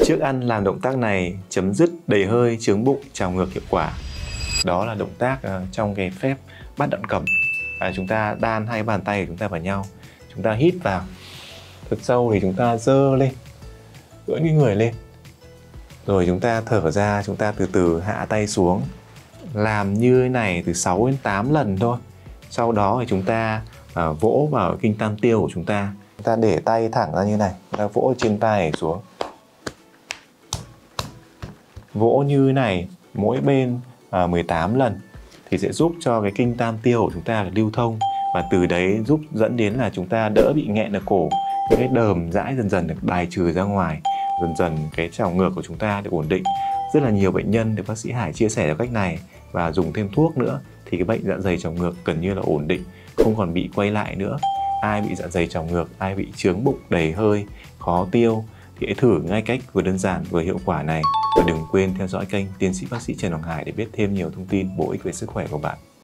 Trước ăn làm động tác này chấm dứt đầy hơi, chướng bụng, trào ngược hiệu quả. Đó là động tác trong cái phép bắt đạn cầm. Chúng ta đan hai bàn tay của chúng ta vào nhau. Chúng ta hít vào thật sâu thì chúng ta giơ lên, ưỡn cái người lên. Rồi chúng ta thở ra, chúng ta từ từ hạ tay xuống. Làm như thế này từ 6 đến 8 lần thôi. Sau đó thì chúng ta vỗ vào kinh tam tiêu của chúng ta. Chúng ta để tay thẳng ra như này, chúng ta vỗ trên tay xuống. Vỗ như thế này mỗi bên 18 lần thì sẽ giúp cho cái kinh tam tiêu của chúng ta được lưu thông, và từ đấy giúp dẫn đến là chúng ta đỡ bị nghẹn ở cổ, cái đờm dãi dần dần được bài trừ ra ngoài, dần dần cái trào ngược của chúng ta được ổn định. Rất là nhiều bệnh nhân được bác sĩ Hải chia sẻ cách này và dùng thêm thuốc nữa thì cái bệnh dạ dày trào ngược gần như là ổn định, không còn bị quay lại nữa. Ai bị dạ dày trào ngược, ai bị chướng bụng đầy hơi, khó tiêu thì hãy thử ngay cách vừa đơn giản vừa hiệu quả này. Và đừng quên theo dõi kênh Tiến sĩ bác sĩ Trần Hoàng Hải để biết thêm nhiều thông tin bổ ích về sức khỏe của bạn.